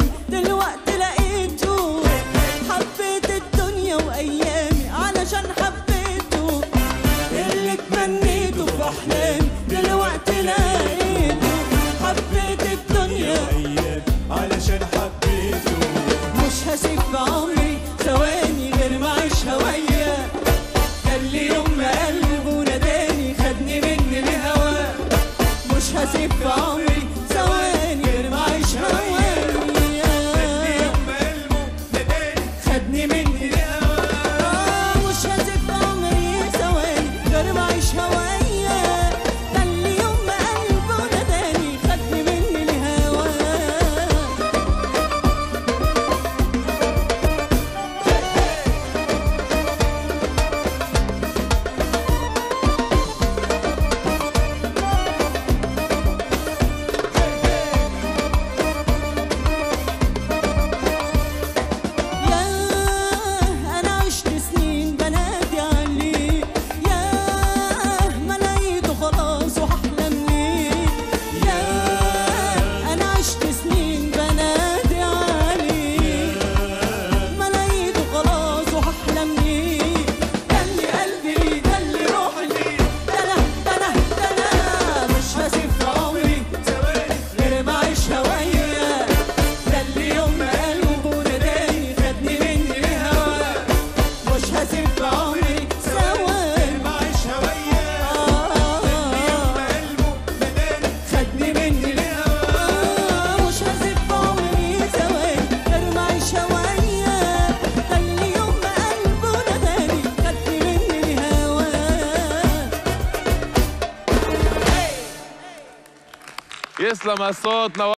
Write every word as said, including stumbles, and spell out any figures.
ثواني دلوقتي لقيته. حبيت الدنيا وأيامي علشان حبيته، اللي تمنيته في أحلامي دلوقتي لقيته. حبيت الدنيا وأيامي علشان حبيته، مش هسيب في عمري ثواني غير ما أعيشها وياه. كان لي يوم ما قلبه ناداني خدني مني لهواه، مش هسيب في عمري ثواني غير ما أعيشها وياه. كان لي يوم ما قلبه ناداني خدني مني لهواه، مش هسيب في عمري ثواني غير ما أعيشها وياه. كان لي يوم ما قلبه ناداني خدني مني لهواه. يسلم الصوت.